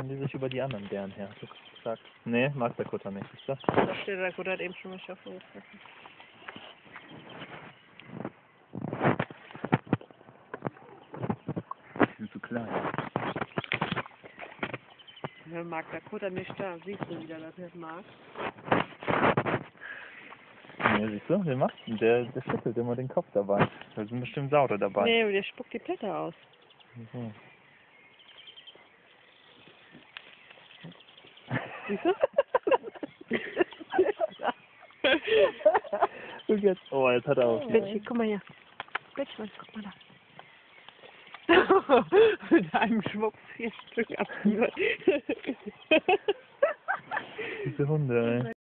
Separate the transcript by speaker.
Speaker 1: die sich über die anderen Bären her. Zack. Nee, mag der Kutter nicht, ist das?
Speaker 2: Da steht der Kutter hat eben schon mal schaffen gefressen.
Speaker 1: Die sind zu klein.
Speaker 2: Ja, mag der Kutter nicht da. Siehst du wieder, dass er das mag?
Speaker 1: Nee, siehst du, der macht, der schüttelt immer den Kopf dabei. Da sind bestimmt Saure dabei.
Speaker 2: Nee, der spuckt die Blätter aus.
Speaker 1: So.
Speaker 2: Siehst du?
Speaker 1: Und jetzt, oh, jetzt hat er auch.
Speaker 2: Bitchi, guck mal hier. Bitchi, guck mal da. Mit einem Schwupps 4 Stück ab.
Speaker 1: Diese Hunde, ey.